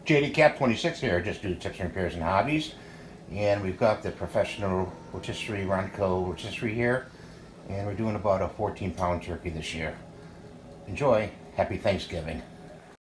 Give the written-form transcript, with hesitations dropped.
JD Cap 26 here, just do tips and repairs and hobbies. And we've got the professional rotisserie Ronco rotisserie here. And we're doing about a 14-pound turkey this year. Enjoy. Happy Thanksgiving.